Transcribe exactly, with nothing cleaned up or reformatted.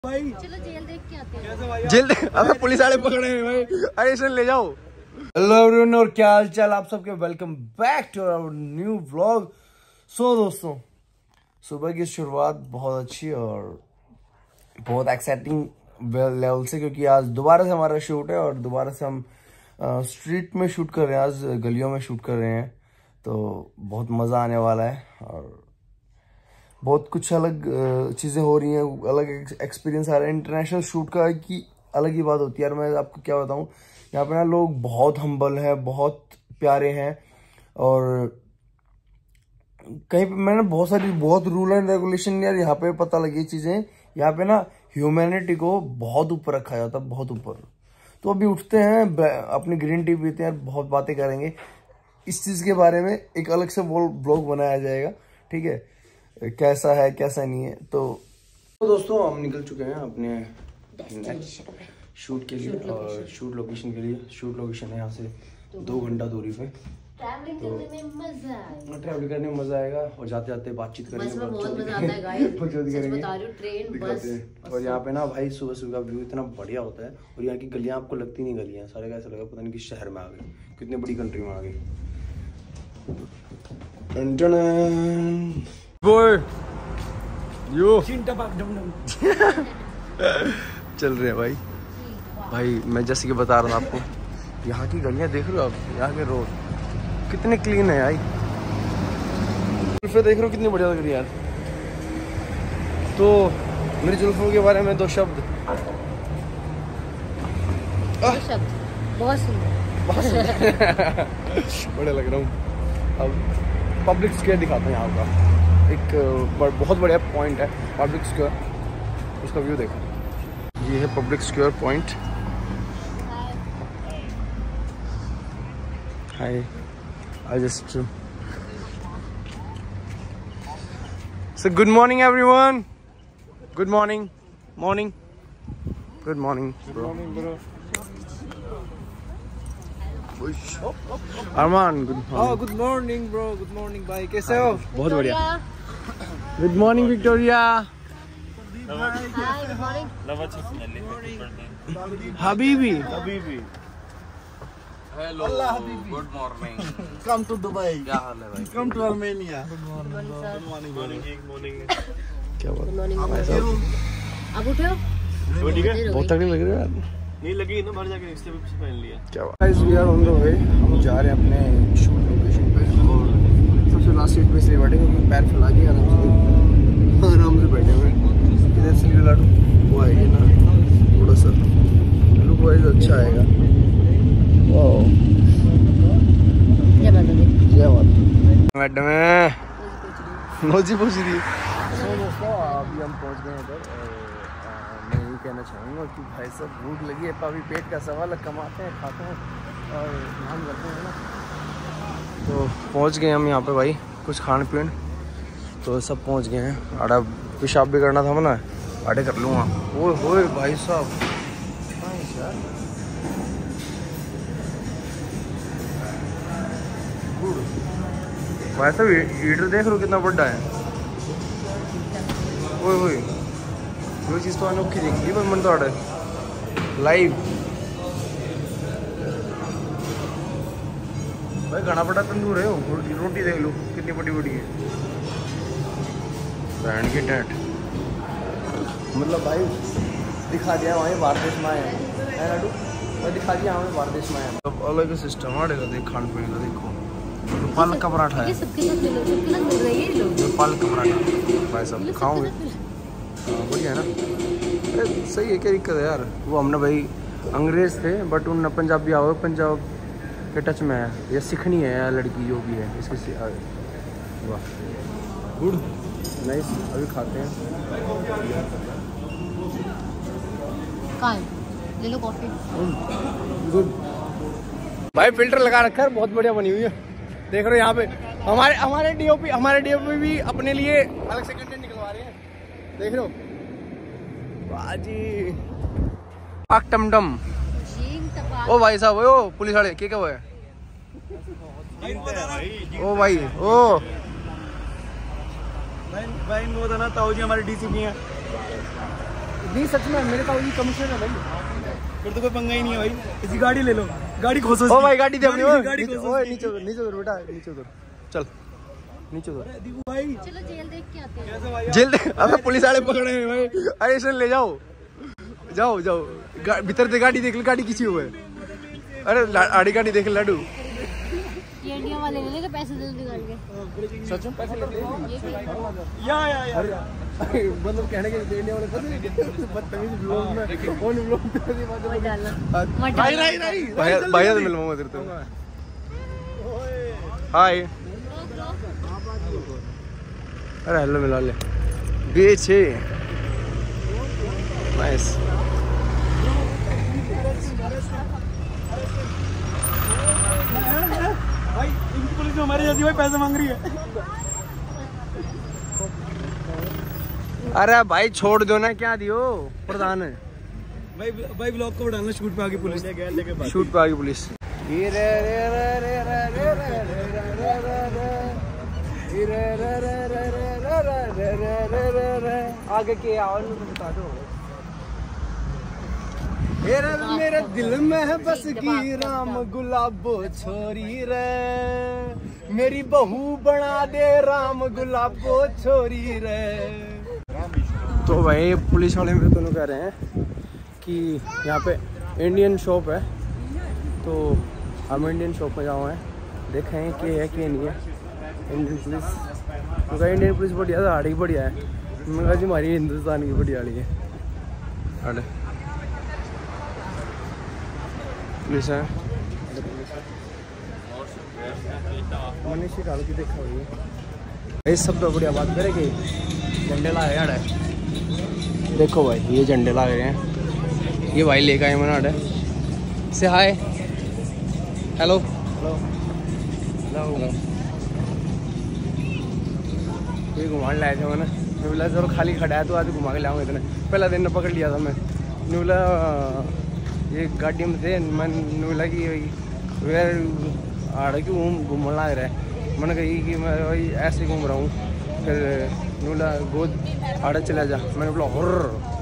भाई चलो जेल देख के आते हैं। जेल देख, अबे पुलिस वाले पकड़े हैं भाई, अरे इसे ले जाओ। हेलो एवरीवन और क्या हाल चाल आप सबके, welcome back to our new vlog. So दोस्तों, सुबह की शुरुआत बहुत अच्छी और बहुत एक्साइटिंग लेवल से, क्योंकि आज दोबारा से हमारा शूट है और दोबारा से हम स्ट्रीट में शूट कर रहे हैं, आज गलियों में शूट कर रहे हैं। तो बहुत मज़ा आने वाला है और बहुत कुछ अलग चीज़ें हो रही हैं, अलग एक्सपीरियंस आ रहा है। इंटरनेशनल शूट का की अलग ही बात होती है यार। मैं आपको क्या बताऊं, यहाँ पे ना लोग बहुत हम्बल हैं, बहुत प्यारे हैं और कहीं पे मैंने बहुत सारी बहुत रूल एंड रेगुलेशन यार यहाँ पे पता लगी चीज़ें। यहाँ पे ना ह्यूमैनिटी को बहुत ऊपर रखा जाता है, बहुत ऊपर। तो अभी उठते हैं, अपनी ग्रीन टी पीते हैं, बहुत बातें करेंगे इस चीज़ के बारे में। एक अलग से ब्लॉग बनाया जाएगा, ठीक है, कैसा है कैसा नहीं है। तो, तो दोस्तों हम निकल चुके हैं अपने शूट के लिए और शूट लोकेशन के लिए। शूट लोकेशन है यहाँ से दो घंटा दूरी पे। ट्रैवलिंग तो करने में मजा आएगा, ट्रैवल करने में मजा आएगा और जाते जाते बातचीत करेंगे। बस में बहुत मजा आता है गाइस, सच बता रही हूं। ट्रेन बस और यहाँ पे ना भाई सुबह सुबह का व्यू इतना बढ़िया होता है और यहाँ की गलियाँ आपको लगती नहीं गलियाँ, सारे का ऐसा लगा पता नहीं किस शहर में आ गए, कितनी बड़ी कंट्री में आ गए। बोल यो चल रहे हैं भाई। भाई मैं जैसे कि बता रहा हूँ आपको, यहाँ की गलियाँ देख रहे हो आप, यहाँ के रोड कितने क्लीन है यार। जुल्फे देख रहे हो कितनी बढ़िया लग रही है यार। तो मेरी जुल्फों के बारे में दो शब्द। दो शब्द बहुत सुंदर, बहुत सुंदर बढ़िया लग रहा हूँ। अब पब्लिक स्क्वायर दिखाता हूँ यहाँ का। एक बहुत बढ़िया पॉइंट है पब्लिक स्क्वायर, उसका व्यू देखो। ये है public square point. Hi, I just so good morning everyone, good morning, morning, good morning bro. Armaan good morning. Good morning bro, good morning भाई, कैसे हो? बहुत बढ़िया। Good morning Victoria. हबीबी हबीबी hello, good morning. Come to Dubai. क्या हाल है भाई? Come to Armenia. Good morning, क्या बात, अब उठे हो? बहुत तगड़ी लग रही है यार। नहीं लगी ना, बाहर जाके इससे भी पहन लिया। क्या बात। Guys we are on the way, हम जा रहे हैं अपने शूट लोकेशन पे और सबसे लास्ट सीट पे इसलिए बैठे क्योंकि पैर फैला के आराम से आराम से बैठे हुए। इधर से लाडू वो आएगी ना, थोड़ा सा लुक वाइज अच्छा आएगा। वाह, जय माता दी। जय माता। मैडम नोजी पूछ रही। तो दोस्तों अभी हम पहुंच गए इधर और मैं यही कहना चाहूँगा कि भाई साहब भूख लगी है, अभी पेट का सवाल है, कमाते हैं खाते हैं और ध्यान करते हैं ना। तो पहुंच गए हम यहाँ पे भाई, कुछ खान पीन तो सब पहुंच गए हैं। आड़ा पेशाब भी करना था ना, आड़े कर लूँगा। ओए होए भाई साहब, भाई साहब हीटर देख लो कितना बड़ा है। ओए होए, वो चीज़ तो अनोखी देखी पर मन तो आड़े लाइव भाई, घना बड़ा तंदूर है। रोटी रोटी देख लो कितनी बड़ी बड़ी है, बैंड की टेंट। मतलब भाई दिखा दिया वहीं बाहर देश में आए हैं लाडू, मैं दिखा दिया हमें बाहर देश में आए हैं। अब अलग सिस्टम आड़ेगा देख खान पीने का। देखो पालक का पराठा है, पालक का पराठा भाई साहब खाओगे, बढ़िया है ना। अरे सही है, क्या दिक्कत है यार। वो हमने भाई अंग्रेज थे बट उन पंजाबी आओ, पंजाब के टच में है, या सीखनी है यार लड़की जो भी है इसकी। वाह गुड नाइस, अभी खाते हैं। ले लो कॉफी। गुड भाई, फिल्टर लगा रखा है, बहुत बढ़िया बनी हुई है। देख रहे हो यहाँ पे हमारे हमारे डीओपी हमारे डीओपी भी अपने लिए अलग से कंटेंट निकलवा रहे हैं, देख रहे हो। बाजी आक टम टम। ओ भाई साहब, ओ पुलिस वाले क्या क्या हुआ है? ओ भाई, ओ भाई इनको बताना ताऊ जी हमारे डीसीपी हैं। नहीं सच में मेरे पास ये कमीशन है भाई। फिर तो कोई पंगा ही नहीं है भाई, इसी गाड़ी ले लो, गाड़ी खोसो। ओ भाई गाड़ी दे अपनी, गाड़ी नीचे खोसो। ओए नीचे उतर, नीचे उतर बेटा, नीचे उतर, चल नीचे उतर। दीपू भाई चलो जेल देख के आते हैं। कैसे भाई? जेल दे, अबे पुलिस वाले पकड़े हैं भाई। अरे इसे ले जाओ, जाओ जाओ, भीतर से गाड़ी देख ले, गाड़ी किसी हुए। अरे आड़ी गाड़ी देख लाडू। ये इंडिया वाले ले लेंगे पैसे जल्दी निकाल के। सच में पैसे लेते हैं ये भी या या या मतलब कहने के इंडिया वाले पता नहीं बदतमीज ब्लॉग में कौन ब्लॉग पे ऐसी बात मत डालना मत भाई डालना। नहीं नहीं भाई भाई से मिलवाऊंगा तेरे तो। हाय, अरे हेलो मिला ले बीच है। नाइस। भाई इनकी पुलिस में हमारी जैसी भाई पैसे मांग रही है। अरे भाई छोड़ दो ना, क्या दियो प्रधान है भाई भाई ब्लॉग को डालना, शूट पे आगे पुलिस लेके शूट पे आ गई पुलिस। आगे के आवाज में बता दो। मेरे दिल में है बस की राम गुलाबो छोरी रे, मेरी बहू बना दे राम गुलाबो छोरी रे। तो भाई पुलिस वाले मेरे दोनों कह रहे हैं कि यहाँ पे इंडियन शॉप है, तो हम इंडियन शॉप में जाओ हैं, देखें कि है कि नहीं है इंडियन पुलिस। तो इंडियन पुलिस बढ़िया है, साड़ी बढ़िया है। मैंने कहा जी हमारी हिंदुस्तान की बढ़िया वाली है। अरे पुलिस है, मनीष काल की देखा हुई है भाई। सब तो बढ़िया बात करेगी, झंडे लाए यार, देखो भाई ये झंडे ला रहे हैं, ये भाई लेकर आए मैंने आडे से। हाय हेलो हेलो हेलो, ये घुमाने लाए थे मैंने। मैं बोला जरूर खाली खड़ा है तो आज घुमा के लाऊंगा। इतने पहला दिन में पकड़ लिया था मैं, ने बोला ये गाड़ी में थे, मैंने बोला कि यार आड़ क्यों घूमने लग रहा है। मैंने कही कि मैं भाई ऐसे घूम रहा हूँ। फिर बोला गोद आड़े चला जा, मैंने बोला हुर्र